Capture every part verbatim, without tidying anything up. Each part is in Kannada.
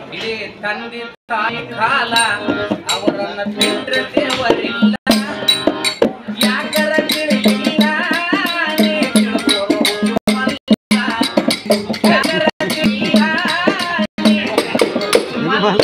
ಇಡೀ ತಂದೆ ತಾಯಿ ಕಾಲ ಅವರನ್ನ ಬಿಟ್ಟರೆ ದೇವರಿಲ್ಲ. ಯಾಕರ ತಿಳಿಲಿಲ್ಲ ನೀ ತಿಳ್ಕೊರೋ ಮಲ್ಲ. ಯಾಕರ ತಿಳಿಲಿಲ್ಲ ನೀ ತಿಳ್ಕೊರೋ ಮಲ್ಲ.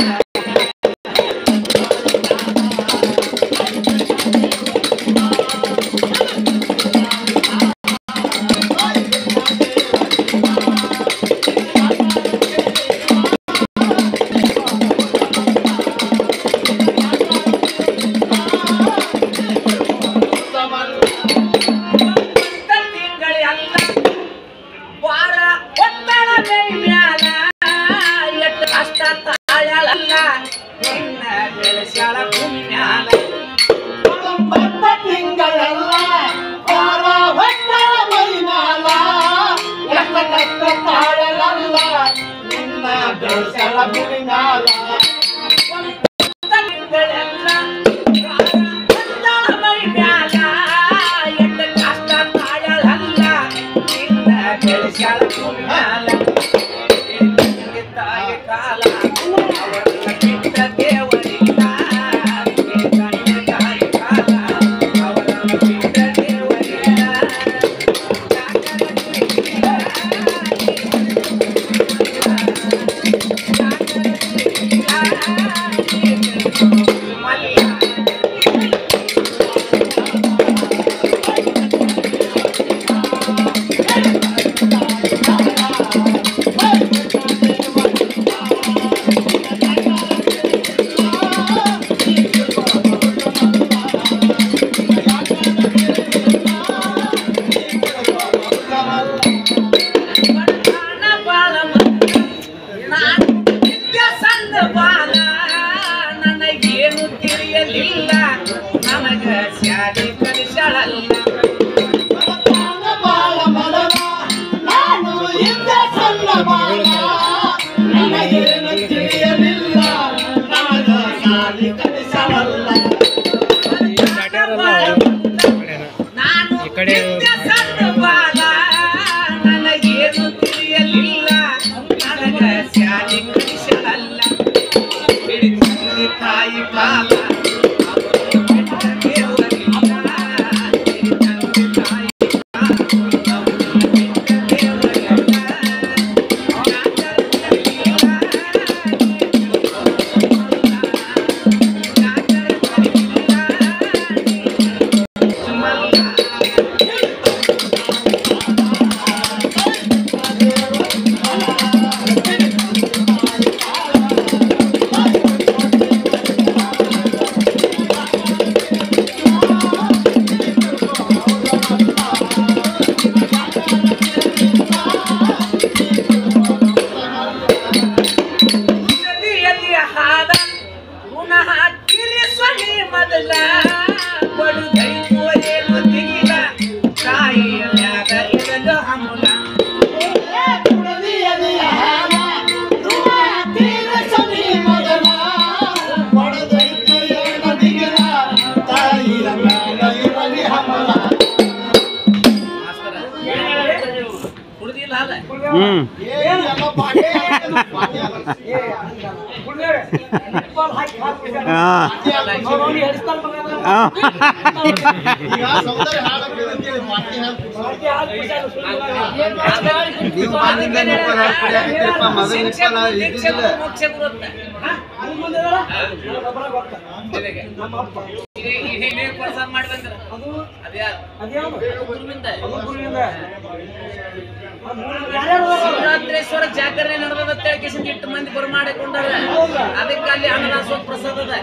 ಶಿವರಾತ್ರೇಶ್ವರ ಜಾಗರಣೆ ನಡೆದ ಎಂಟು ಮಂದಿ ಬರಮಾಡಿಕೊಂಡಾರ. ಅದಕ್ಕೆ ಅಲ್ಲಿ ಅನ್ನದಾಸೋಹ ಪ್ರಸಾದ ಅದ.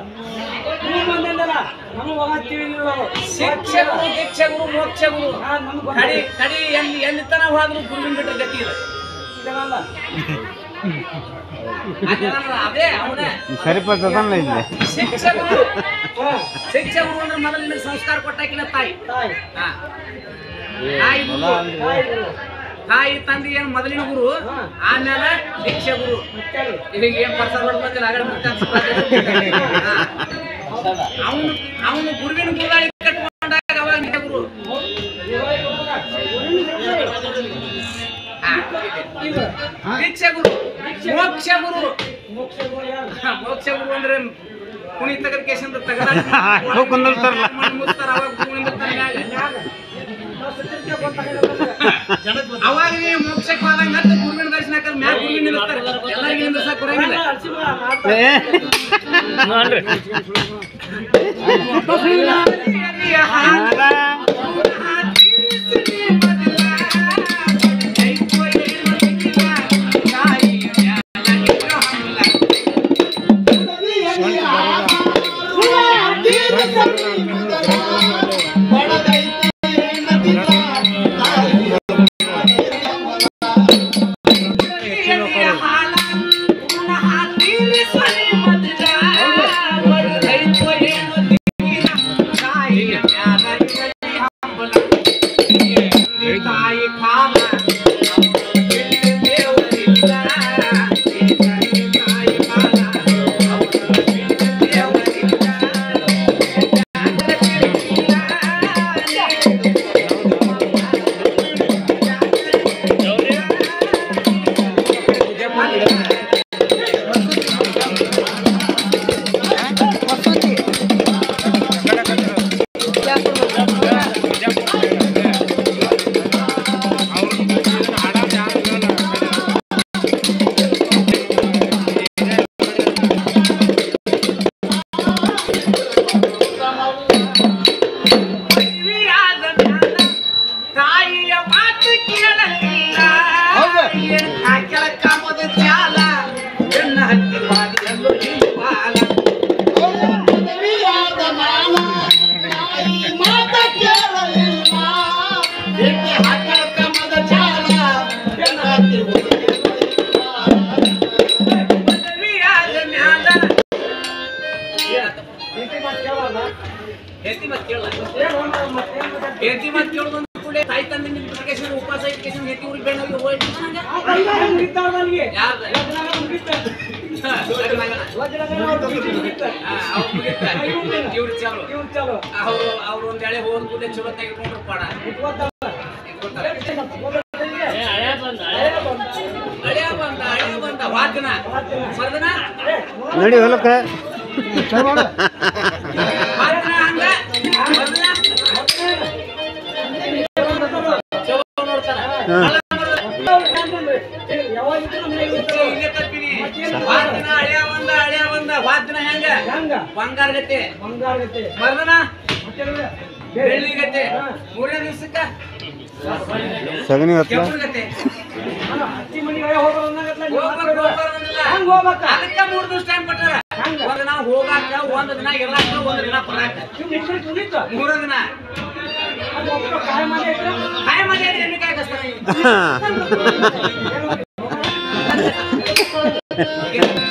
ಶಿಕ್ಷಕರು ಶಿಕ್ಷಕರು ಮೋಕ್ಷಗುರು ಕಡಿ ಕಡಿ ಎಲ್ಲಿ ಎಲ್ಲಿ ತನ ಹೋದ್ರು ಗುರುವಿನ ಬಿಟ್ಟ ಗತಿ ಇದೆ. ಅದೇ ಅವನೇ ಸರಿಪಡ್ತದಲ್ಲ ಇಲ್ಲಿ. ಶಿಕ್ಷಕರು ಶಿಕ್ಷಕರು ಅಂದ್ರೆ ಮೊದಲಿನ ಸಂಸ್ಕಾರ ಕೊಟ್ಟಾಕಿನ ತಾಯಿ. ತಾಯಿ ತಂದೆ ಏನು ಮೊದಲಿನ ಗುರು, ಆಮೇಲೆ ದೀಕ್ಷೆ ಗುರು. ಈಗ ಏನ್ ಪ್ರಸಾದ ಬಂದಿಲ್ಲ ಅವನು ಅವನು ಗುರುವಿನ ಗುರುಗಾಳಿ ಕಟ್ಕೊಂಡಾಗ ಅವಾಗ ಗುರು. ದೀಕ್ಷೆ ಗುರು ಮೋಕ್ಷ ಗುರು ಮೋಕ್ಷ ಗುರು ಅಂದ್ರೆ ಕುಣಿ ತಗದ ಕೇಶಂದ ತಗದ ಕುಂದಿರ್ತಾರಲ್ಲ. ಮುಸ್ತಾರ ಅವಾಗ ಕುಣಿದಿರ್ತಾನೆ ಅವಾಗ ಮೋಕ್ಷಕ್ಕೆ ಹೋದಂಗ ಗುರುವಿನ ದರ್ಶನ ಹಾಕಲ್ ಮ್ಯಾಲ ಗುರುವಿನ ನಿಲ್ಲಿಸ್ತಾರೆ ಎಲ್ಲರಿಗೂ ನಿಲ್ಲಿಸಕ್ ಬರಂಗಿಲ್ಲ हेती मत केळ ಬಂದ ಕೂಡಲೇ ತಾಯಿ ತಂದೆ ನಿನ್ನ ಪ್ರಕೇಶನ ಉಪವಾಸ ಇಟ್ಕೇಶನ ಹೇತಿ ಊರಿಗೆ ಬೇಡ ಹೋಗಿ ಹೋಗಿ ನನಗೆ ಮುಗಿತಾರ ನನಗೆ ಯಾರು ಲಗ್ನ ಮುಗಿತಾರ ಲಗ್ನ ಮುಗಿತಾರ ಆ ಅವ್ರು ಮುಗಿತಾರ ಇವ್ರು ಚಾಲು ಇವ್ರು ಚಾಲು ಅವರು ಅವರು ಒಂದು ಎಳೆ ಹೋದ ಕೂಡಲೇ ಚಲೋ ತೆಗೆದುಕೊಂಡ್ರು ಪಾಡ ಏ ಹಳೆ ಬಂದ ಹಳೆ ಬಂದ ಹಳೆ ಬಂದ ಹಳೆ ಬಂದ ವಾದನ ಮರ್ದನ ನಡಿ ಹೊಲಕ್ಕೆ ವಾದನ ಹಂಗ ಮರ್ದನ ಬಂಗಾರ ಗತೆ ಬಂಗಾರ ಗತೆ ಮರ್ದನ ಬೆಳ್ಳಿ ಗತೆ ಮೂರನೇ ದಿವಸಕ್ಕ ಸಗಣಿ ಹೊತ್ತ ಗತೆ ಹತ್ತಿ ಮನಿಗೆ ಹೋಗ್ಬೇಕು ಅದಕ್ಕೆ ಮೂರು ದಿವಸ ಟೈಮ್ ಕೊಟ್ಟಾರ ಒಂದು ನಾವು ಹೋಗಾಕ ಒಂದು ದಿನ ಇರ್ಲಾಕ ಒಂದು ದಿನ ಬರಾಕ ಮೂರು ದಿನ ಕಾಯಿ ಮನೆ ಎಣ್ಣೆ ಕಾಯಿ ಕಸ್ತಾರ